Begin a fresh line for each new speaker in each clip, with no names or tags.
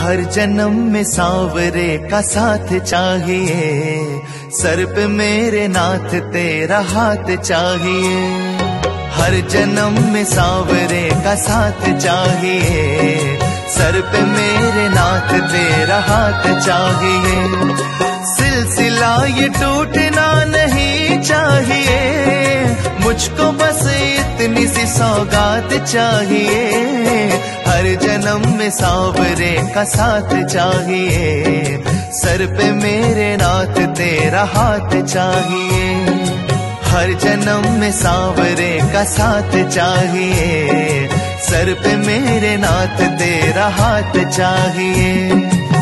हर जन्म में सांवरे का साथ चाहिए, सर पे मेरे नाथ तेरा हाथ चाहिए। हर जन्म में सांवरे का साथ चाहिए, सर पे मेरे नाथ तेरा हाथ चाहिए। सिलसिला ये टूटना नहीं चाहिए, मुझको बस इतनी सी सौगात चाहिए। हर जन्म में सांवरे का साथ चाहिए, सर पे मेरे नाथ तेरा हाथ चाहिए। हर जन्म में सांवरे का साथ चाहिए, सर पे मेरे नाथ तेरा हाथ चाहिए।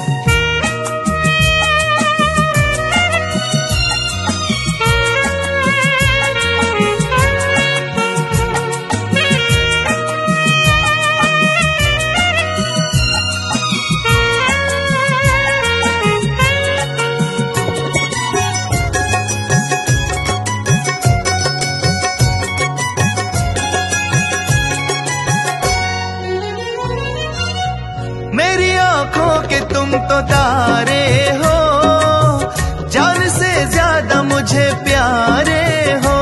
मेरी आंखों के तुम तो तारे हो, जान से ज्यादा मुझे प्यारे हो।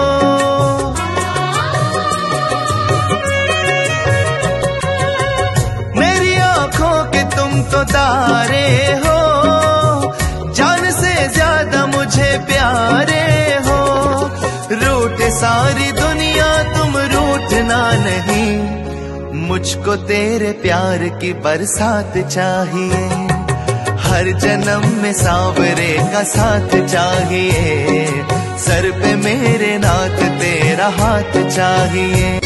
मेरी आंखों के तुम तो तारे हो, जान से ज्यादा मुझे प्यारे हो। रूठ सारी दुनिया तुम रूठना नहीं, मुझको तेरे प्यार की बरसात चाहिए। हर जन्म में सांवरे का साथ चाहिए, सर पे मेरे नाथ तेरा हाथ चाहिए।